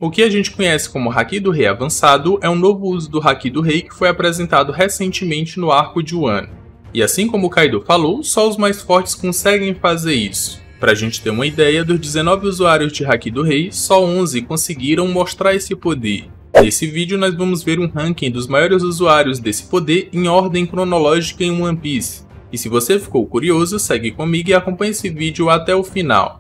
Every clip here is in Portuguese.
O que a gente conhece como Haki do Rei avançado é um novo uso do Haki do Rei que foi apresentado recentemente no arco de Wano. E assim como o Kaido falou, só os mais fortes conseguem fazer isso. Pra gente ter uma ideia, dos 19 usuários de Haki do Rei, só 11 conseguiram mostrar esse poder. Nesse vídeo nós vamos ver um ranking dos maiores usuários desse poder em ordem cronológica em One Piece. E se você ficou curioso, segue comigo e acompanhe esse vídeo até o final.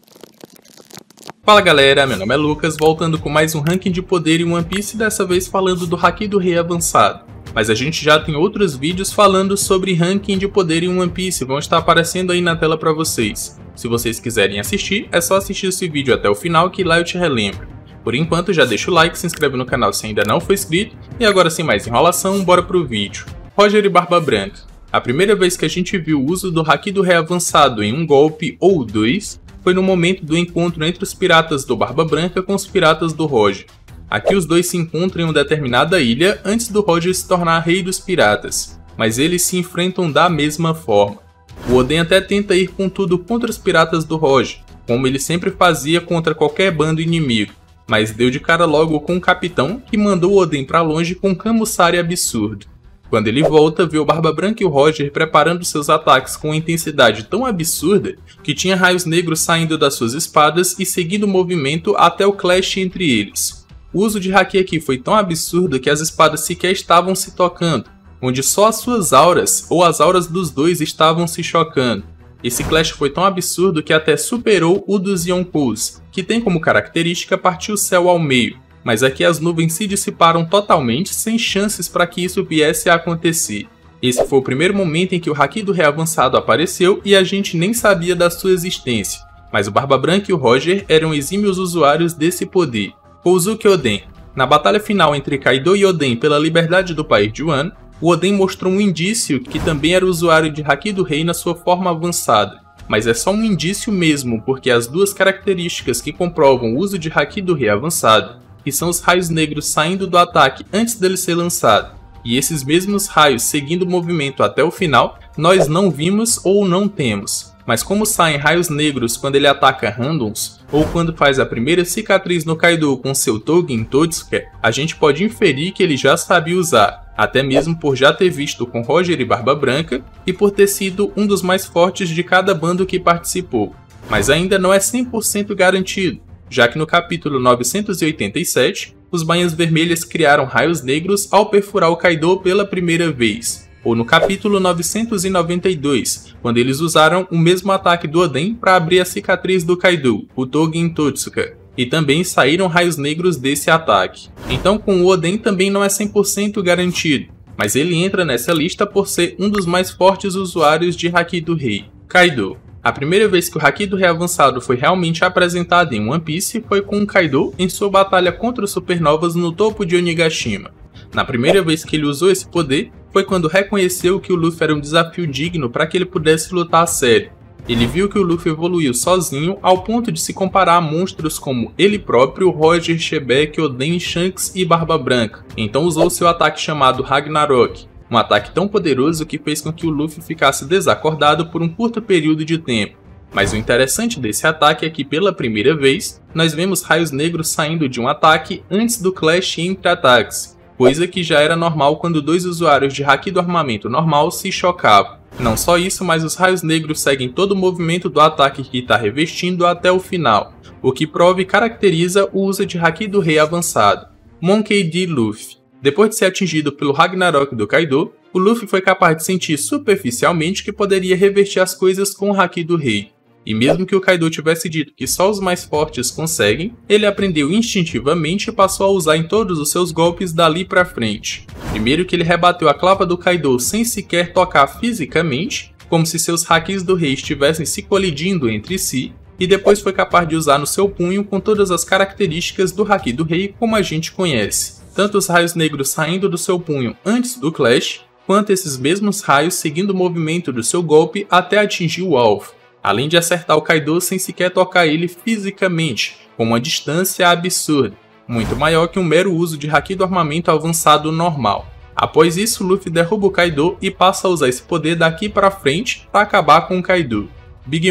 Fala galera, meu nome é Lucas, voltando com mais um ranking de poder em One Piece, dessa vez falando do Haki do Rei avançado. Mas a gente já tem outros vídeos falando sobre ranking de poder em One Piece, vão estar aparecendo aí na tela para vocês. Se vocês quiserem assistir, é só assistir esse vídeo até o final que lá eu te relembro. Por enquanto já deixa o like, se inscreve no canal se ainda não for inscrito, e agora sem mais enrolação, bora pro vídeo. Roger e Barba Branca. A primeira vez que a gente viu o uso do Haki do Rei avançado em um golpe ou dois, foi no momento do encontro entre os piratas do Barba Branca com os piratas do Roger. Aqui os dois se encontram em uma determinada ilha antes do Roger se tornar rei dos piratas, mas eles se enfrentam da mesma forma. O Oden até tenta ir com tudo contra os piratas do Roger, como ele sempre fazia contra qualquer bando inimigo, mas deu de cara logo com o capitão que mandou o Oden pra longe com um Kamusari absurdo. Quando ele volta, vê o Barba Branca e o Roger preparando seus ataques com uma intensidade tão absurda que tinha raios negros saindo das suas espadas e seguindo o movimento até o clash entre eles. O uso de Haki aqui foi tão absurdo que as espadas sequer estavam se tocando, onde só as suas auras ou as auras dos dois estavam se chocando. Esse clash foi tão absurdo que até superou o dos Yonkous, que tem como característica partir o céu ao meio. Mas aqui as nuvens se dissiparam totalmente sem chances para que isso viesse a acontecer. Esse foi o primeiro momento em que o Haki do Rei avançado apareceu e a gente nem sabia da sua existência, mas o Barba Branca e o Roger eram exímios usuários desse poder. Kozuki Oden. Na batalha final entre Kaido e Oden pela liberdade do país de Wano, o Oden mostrou um indício que também era usuário de Haki do Rei na sua forma avançada. Mas é só um indício mesmo, porque as duas características que comprovam o uso de Haki do Rei avançado, que são os raios negros saindo do ataque antes dele ser lançado, e esses mesmos raios seguindo o movimento até o final, nós não vimos ou não temos. Mas como saem raios negros quando ele ataca randoms, ou quando faz a primeira cicatriz no Kaido com seu Tougen Totsuka, a gente pode inferir que ele já sabia usar, até mesmo por já ter visto com Roger e Barba Branca, e por ter sido um dos mais fortes de cada bando que participou. Mas ainda não é 100% garantido, já que no capítulo 987, os Bainhas Vermelhas criaram raios negros ao perfurar o Kaido pela primeira vez, ou no capítulo 992, quando eles usaram o mesmo ataque do Oden para abrir a cicatriz do Kaido, o Tougen Totsuka, e também saíram raios negros desse ataque. Então com o Oden também não é 100% garantido, mas ele entra nessa lista por ser um dos mais fortes usuários de Haki do Rei. Kaido. A primeira vez que o Haki do Rei avançado foi realmente apresentado em One Piece foi com o Kaido em sua batalha contra os supernovas no topo de Onigashima. Na primeira vez que ele usou esse poder, foi quando reconheceu que o Luffy era um desafio digno para que ele pudesse lutar a sério. Ele viu que o Luffy evoluiu sozinho ao ponto de se comparar a monstros como ele próprio, Roger, Shebeck, Oden, Shanks e Barba Branca, então usou seu ataque chamado Ragnarok. Um ataque tão poderoso que fez com que o Luffy ficasse desacordado por um curto período de tempo. Mas o interessante desse ataque é que pela primeira vez, nós vemos raios negros saindo de um ataque antes do clash entre ataques, coisa que já era normal quando dois usuários de Haki do armamento normal se chocavam. Não só isso, mas os raios negros seguem todo o movimento do ataque que está revestindo até o final, o que prova e caracteriza o uso de Haki do Rei avançado. Monkey D. Luffy. Depois de ser atingido pelo Ragnarok do Kaido, o Luffy foi capaz de sentir superficialmente que poderia reverter as coisas com o Haki do Rei. E mesmo que o Kaido tivesse dito que só os mais fortes conseguem, ele aprendeu instintivamente e passou a usar em todos os seus golpes dali pra frente. Primeiro que ele rebateu a clava do Kaido sem sequer tocar fisicamente, como se seus Hakis do Rei estivessem se colidindo entre si, e depois foi capaz de usar no seu punho com todas as características do Haki do Rei como a gente conhece. Tanto os raios negros saindo do seu punho antes do clash, quanto esses mesmos raios seguindo o movimento do seu golpe até atingir o alvo, além de acertar o Kaido sem sequer tocar ele fisicamente, com uma distância absurda, muito maior que um mero uso de Haki do armamento avançado normal. Após isso, Luffy derruba o Kaido e passa a usar esse poder daqui para frente para acabar com o Kaido. Big Mom.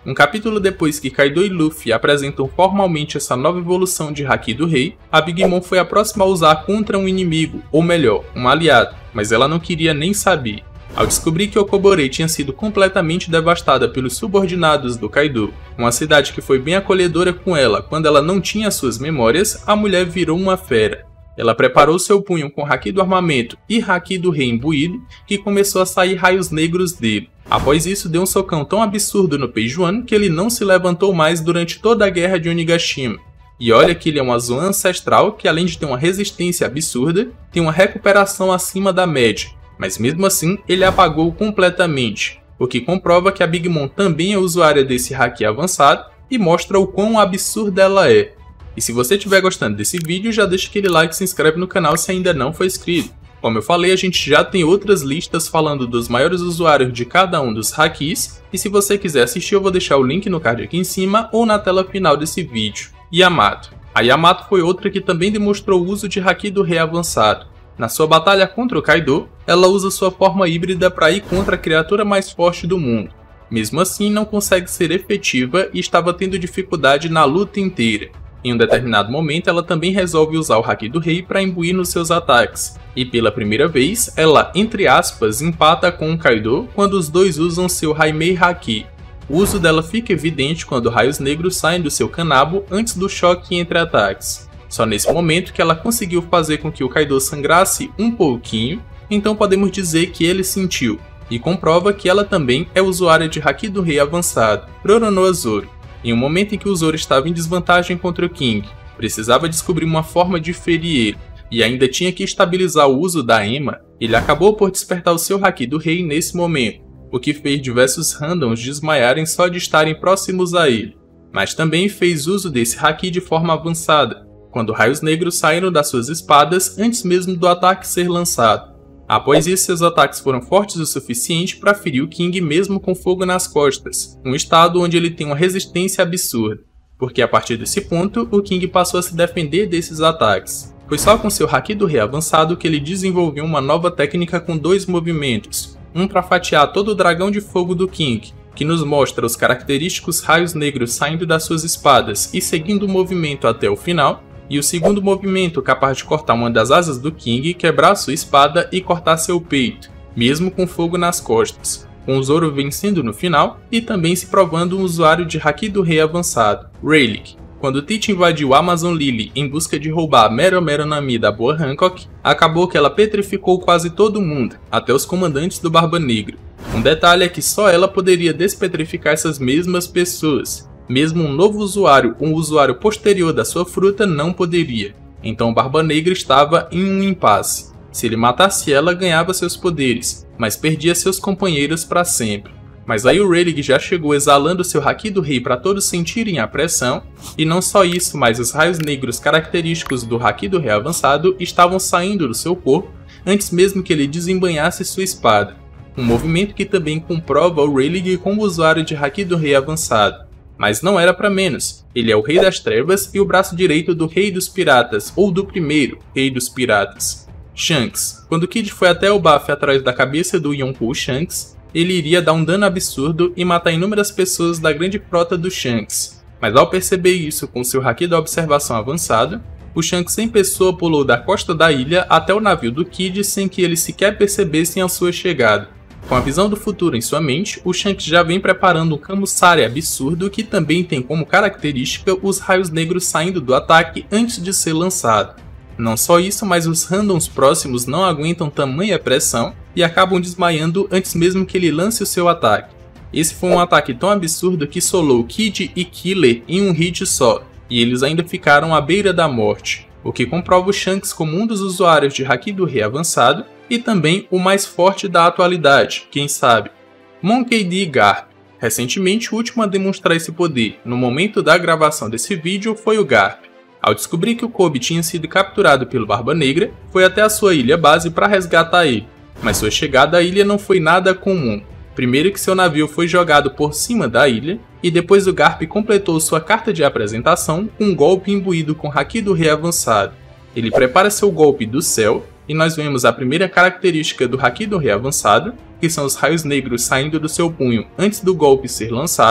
Um capítulo depois que Kaido e Luffy apresentam formalmente essa nova evolução de Haki do Rei, a Big Mom foi a próxima a usar contra um inimigo, ou melhor, um aliado, mas ela não queria nem saber. Ao descobrir que Okobore tinha sido completamente devastada pelos subordinados do Kaido, uma cidade que foi bem acolhedora com ela quando ela não tinha suas memórias, a mulher virou uma fera. Ela preparou seu punho com Haki do armamento e Haki do Rei imbuído, que começou a sair raios negros dele. Após isso, deu um socão tão absurdo no Peijuan que ele não se levantou mais durante toda a guerra de Onigashima. E olha que ele é uma Zoan ancestral que, além de ter uma resistência absurda, tem uma recuperação acima da média. Mas mesmo assim, ele apagou completamente, o que comprova que a Big Mom também é usuária desse Haki avançado e mostra o quão absurda ela é. E se você estiver gostando desse vídeo, já deixa aquele like e se inscreve no canal se ainda não for inscrito. Como eu falei, a gente já tem outras listas falando dos maiores usuários de cada um dos Hakis, e se você quiser assistir eu vou deixar o link no card aqui em cima ou na tela final desse vídeo. Yamato. A Yamato foi outra que também demonstrou o uso de Haki do Rei avançado. Na sua batalha contra o Kaido, ela usa sua forma híbrida para ir contra a criatura mais forte do mundo. Mesmo assim, não consegue ser efetiva e estava tendo dificuldade na luta inteira. Em um determinado momento, ela também resolve usar o Haki do Rei para imbuir nos seus ataques. E pela primeira vez, ela, entre aspas, empata com o Kaido quando os dois usam seu Haimei Haki. O uso dela fica evidente quando raios negros saem do seu kanabo antes do choque entre ataques. Só nesse momento que ela conseguiu fazer com que o Kaido sangrasse um pouquinho, então podemos dizer que ele sentiu, e comprova que ela também é usuária de Haki do Rei avançado, Roronoa Zoro. Em um momento em que o Zoro estava em desvantagem contra o King, precisava descobrir uma forma de ferir ele, e ainda tinha que estabilizar o uso da Ema, ele acabou por despertar o seu Haki do Rei nesse momento, o que fez diversos randoms desmaiarem só de estarem próximos a ele, mas também fez uso desse Haki de forma avançada, quando raios negros saíram das suas espadas antes mesmo do ataque ser lançado. Após isso, seus ataques foram fortes o suficiente para ferir o King mesmo com fogo nas costas, um estado onde ele tem uma resistência absurda, porque a partir desse ponto, o King passou a se defender desses ataques. Foi só com seu Haki do Rei avançado que ele desenvolveu uma nova técnica com dois movimentos, um para fatiar todo o dragão de fogo do King, que nos mostra os característicos raios negros saindo das suas espadas e seguindo o movimento até o final, e o segundo movimento capaz de cortar uma das asas do King, quebrar sua espada e cortar seu peito, mesmo com fogo nas costas, com o Zoro vencendo no final e também se provando um usuário de Haki do Rei avançado, Rayleigh. Quando Teach invadiu Amazon Lily em busca de roubar Mero Mero Nami da Boa Hancock, acabou que ela petrificou quase todo mundo, até os comandantes do Barba Negra. Um detalhe é que só ela poderia despetrificar essas mesmas pessoas. Mesmo um novo usuário, um usuário posterior da sua fruta, não poderia. Então Barba Negra estava em um impasse. Se ele matasse ela, ganhava seus poderes, mas perdia seus companheiros para sempre. Mas aí o Rayleigh já chegou exalando seu Haki do Rei para todos sentirem a pressão, e não só isso, mas os raios negros característicos do Haki do Rei avançado estavam saindo do seu corpo antes mesmo que ele desembainhasse sua espada. Um movimento que também comprova o Rayleigh como usuário de Haki do Rei avançado. Mas não era para menos, ele é o Rei das Trevas e o braço direito do Rei dos Piratas, ou do primeiro Rei dos Piratas. Shanks. Quando Kid foi até o Bafo atrás da cabeça do Yonkou Shanks, ele iria dar um dano absurdo e matar inúmeras pessoas da grande frota do Shanks. Mas ao perceber isso com seu Haki da observação avançado, o Shanks em pessoa pulou da costa da ilha até o navio do Kid sem que eles sequer percebessem a sua chegada. Com a visão do futuro em sua mente, o Shanks já vem preparando um Kamusari absurdo que também tem como característica os raios negros saindo do ataque antes de ser lançado. Não só isso, mas os randoms próximos não aguentam tamanha pressão e acabam desmaiando antes mesmo que ele lance o seu ataque. Esse foi um ataque tão absurdo que solou Kid e Killer em um hit só, e eles ainda ficaram à beira da morte, o que comprova o Shanks como um dos usuários de Haki do Rei avançado e também o mais forte da atualidade, quem sabe. Monkey D. Garp. Recentemente, o último a demonstrar esse poder, no momento da gravação desse vídeo, foi o Garp. Ao descobrir que o Kobe tinha sido capturado pelo Barba Negra, foi até a sua ilha base para resgatar ele, mas sua chegada à ilha não foi nada comum. Primeiro que seu navio foi jogado por cima da ilha, e depois o Garp completou sua carta de apresentação com um golpe imbuído com Haki do Rei avançado. Ele prepara seu golpe do céu, e nós vemos a primeira característica do Haki do Rei avançado, que são os raios negros saindo do seu punho antes do golpe ser lançado,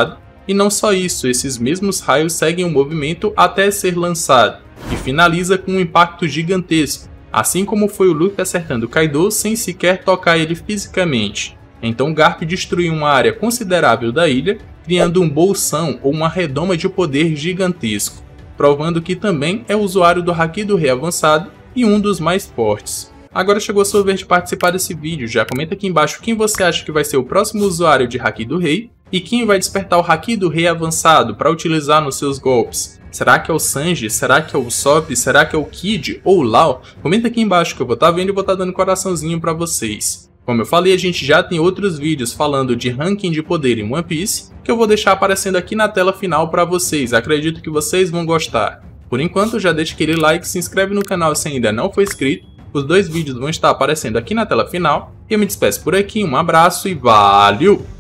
E não só isso, esses mesmos raios seguem o movimento até ser lançado, e finaliza com um impacto gigantesco, assim como foi o Luffy acertando Kaido sem sequer tocar ele fisicamente. Então Garp destruiu uma área considerável da ilha, criando um bolsão ou uma redoma de poder gigantesco, provando que também é usuário do Haki do Rei avançado e um dos mais fortes. Agora chegou a sua vez de participar desse vídeo, já comenta aqui embaixo quem você acha que vai ser o próximo usuário de Haki do Rei e quem vai despertar o Haki do Rei avançado para utilizar nos seus golpes. Será que é o Sanji? Será que é o Usopp? Será que é o Kid ou o Lau? Comenta aqui embaixo que eu vou estar vendo e vou estar dando coraçãozinho para vocês. Como eu falei, a gente já tem outros vídeos falando de ranking de poder em One Piece, que eu vou deixar aparecendo aqui na tela final para vocês, acredito que vocês vão gostar. Por enquanto, já deixa aquele like, se inscreve no canal se ainda não for inscrito, os 2 vídeos vão estar aparecendo aqui na tela final, e eu me despeço por aqui, um abraço e valeu!